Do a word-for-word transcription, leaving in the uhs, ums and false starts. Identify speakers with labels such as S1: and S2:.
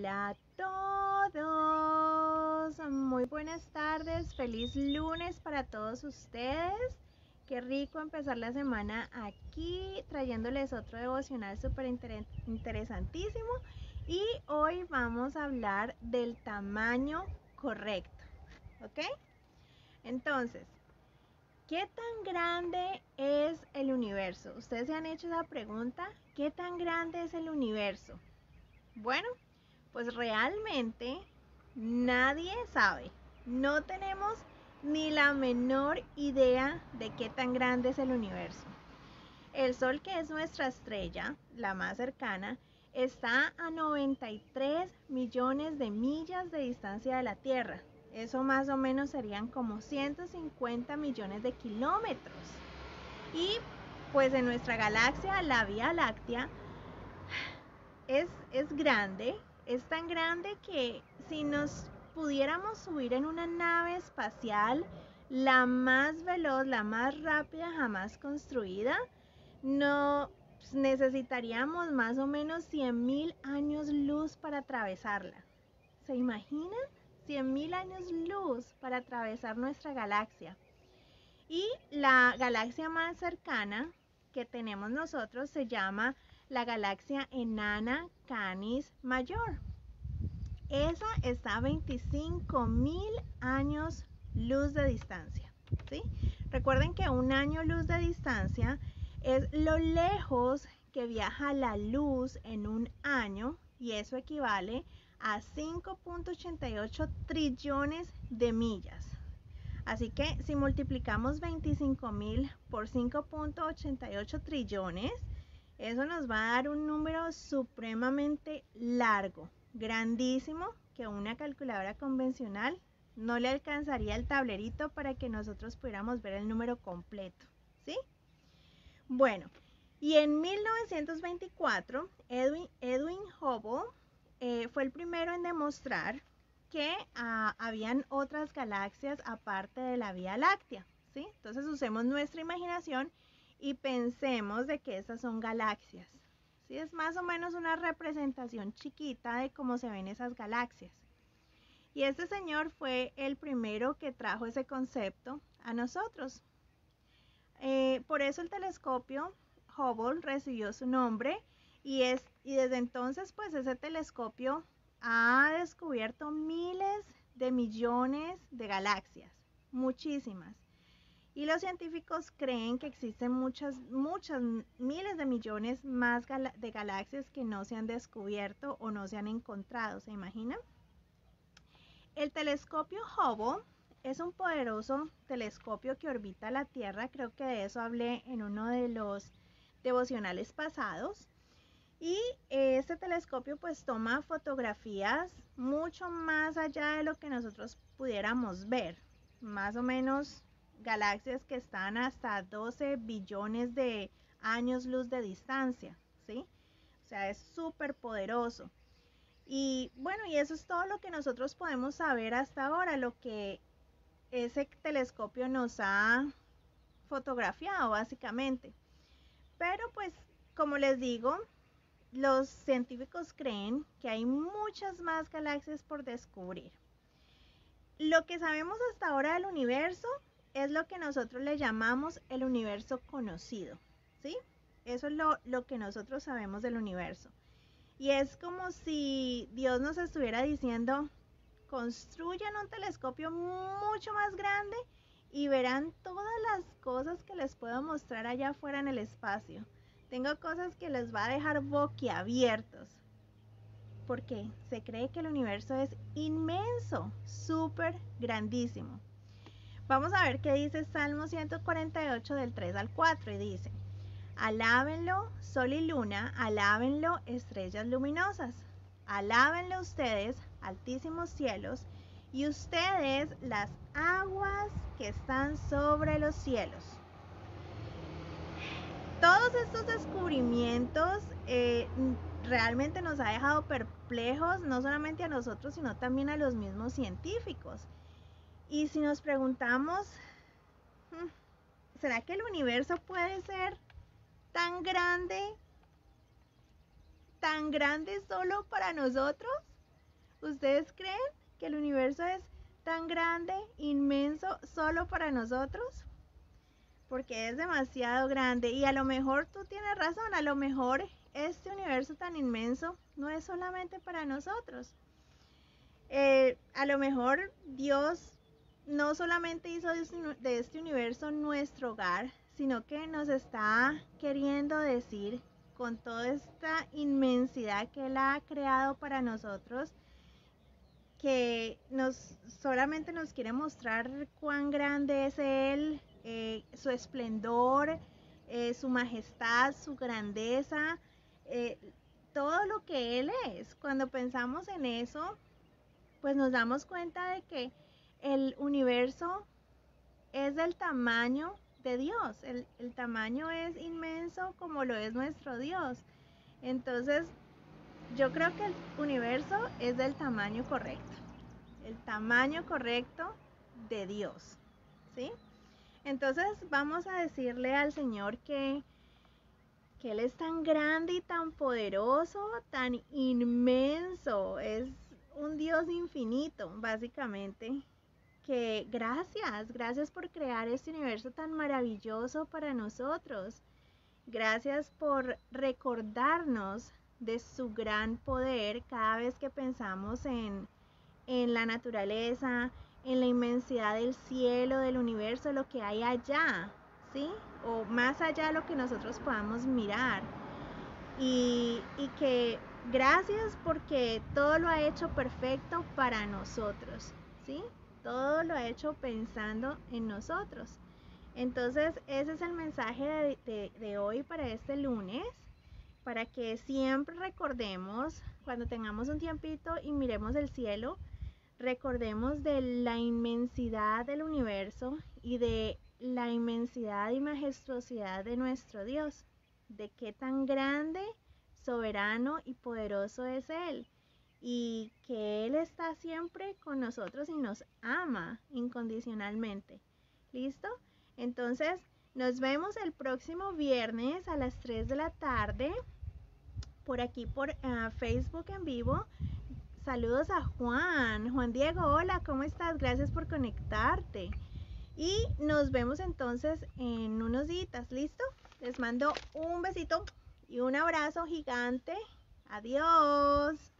S1: Hola a todos, muy buenas tardes, feliz lunes para todos ustedes. Qué rico empezar la semana aquí trayéndoles otro devocional súper inter interesantísimo. Y hoy vamos a hablar del tamaño correcto, ¿ok? Entonces, ¿qué tan grande es el universo? ¿Ustedes se han hecho esa pregunta? ¿Qué tan grande es el universo? Bueno, pues realmente nadie sabe. No tenemos ni la menor idea de qué tan grande es el universo. El Sol, que es nuestra estrella, la más cercana, está a noventa y tres millones de millas de distancia de la Tierra. Eso más o menos serían como ciento cincuenta millones de kilómetros. Y pues en nuestra galaxia, la Vía Láctea, es, es grande. Es tan grande que si nos pudiéramos subir en una nave espacial, la más veloz, la más rápida jamás construida, no necesitaríamos más o menos cien mil años luz para atravesarla. ¿Se imaginan? cien mil años luz para atravesar nuestra galaxia. Y la galaxia más cercana que tenemos nosotros se llama la galaxia enana Canis Mayor. Esa está a veinticinco mil años luz de distancia, ¿sí? Recuerden que un año luz de distancia es lo lejos que viaja la luz en un año, y eso equivale a cinco punto ochenta y ocho trillones de millas. Así que si multiplicamos veinticinco mil por cinco punto ochenta y ocho trillones, eso nos va a dar un número supremamente largo, grandísimo, que una calculadora convencional no le alcanzaría el tablerito para que nosotros pudiéramos ver el número completo, ¿sí? Bueno, y en mil novecientos veinticuatro, Edwin, Edwin Hubble eh, fue el primero en demostrar que uh, habían otras galaxias aparte de la Vía Láctea, ¿sí? Entonces usemos nuestra imaginación y pensemos de que estas son galaxias, ¿sí? Es más o menos una representación chiquita de cómo se ven esas galaxias. Y este señor fue el primero que trajo ese concepto a nosotros. Eh, por eso el telescopio Hubble recibió su nombre, y, es, y desde entonces pues ese telescopio ha descubierto miles de millones de galaxias, muchísimas. Y los científicos creen que existen muchas, muchas, miles de millones más gal de galaxias que no se han descubierto o no se han encontrado, ¿se imaginan? El telescopio Hubble es un poderoso telescopio que orbita la Tierra, creo que de eso hablé en uno de los devocionales pasados. Y este telescopio pues toma fotografías mucho más allá de lo que nosotros pudiéramos ver, más o menos galaxias que están hasta doce billones de años luz de distancia, ¿sí? O sea, es súper poderoso. Y bueno, y eso es todo lo que nosotros podemos saber hasta ahora, lo que ese telescopio nos ha fotografiado básicamente. Pero pues, como les digo, los científicos creen que hay muchas más galaxias por descubrir. Lo que sabemos hasta ahora del universo es lo que nosotros le llamamos el universo conocido, ¿sí? Eso es lo, lo que nosotros sabemos del universo. Y es como si Dios nos estuviera diciendo: construyan un telescopio mucho más grande y verán todas las cosas que les puedo mostrar allá afuera en el espacio. Tengo cosas que les va a dejar boquiabiertos, porque se cree que el universo es inmenso, súper grandísimo. Vamos a ver qué dice Salmo ciento cuarenta y ocho del tres al cuatro, y dice: alábenlo sol y luna, alábenlo estrellas luminosas, alábenlo ustedes altísimos cielos, y ustedes las aguas que están sobre los cielos. Todos estos descubrimientos eh, realmente nos ha dejado perplejos, no solamente a nosotros, sino también a los mismos científicos. Y si nos preguntamos, ¿será que el universo puede ser tan grande, tan grande solo para nosotros? ¿Ustedes creen que el universo es tan grande, inmenso, solo para nosotros? Porque es demasiado grande y a lo mejor tú tienes razón, a lo mejor este universo tan inmenso no es solamente para nosotros. Eh, a lo mejor Dios no solamente hizo de este universo nuestro hogar, sino que nos está queriendo decir con toda esta inmensidad que Él ha creado para nosotros, que nos solamente nos quiere mostrar cuán grande es Él, eh, su esplendor, eh, su majestad, su grandeza, eh, todo lo que Él es. Cuando pensamos en eso, pues nos damos cuenta de que el universo es del tamaño de Dios, el, el tamaño es inmenso como lo es nuestro Dios. Entonces, yo creo que el universo es del tamaño correcto, el tamaño correcto de Dios, ¿sí? Entonces, vamos a decirle al Señor que, que Él es tan grande y tan poderoso, tan inmenso, es un Dios infinito, básicamente, que gracias, gracias por crear este universo tan maravilloso para nosotros. Gracias por recordarnos de su gran poder cada vez que pensamos en, en la naturaleza, en la inmensidad del cielo, del universo, lo que hay allá, ¿sí? O más allá de lo que nosotros podamos mirar. Y, y que gracias porque todo lo ha hecho perfecto para nosotros, ¿sí? Todo lo ha hecho pensando en nosotros. Entonces, ese es el mensaje de, de, de hoy para este lunes, para que siempre recordemos, cuando tengamos un tiempito y miremos el cielo, recordemos de la inmensidad del universo y de la inmensidad y majestuosidad de nuestro Dios, de qué tan grande, soberano y poderoso es Él, y que Él está siempre con nosotros y nos ama incondicionalmente. ¿Listo? Entonces, nos vemos el próximo viernes a las tres de la tarde, por aquí por uh, Facebook en vivo. Saludos a Juan. Juan Diego, hola, ¿cómo estás? Gracias por conectarte. Y nos vemos entonces en unos días, ¿listo? Les mando un besito y un abrazo gigante. Adiós.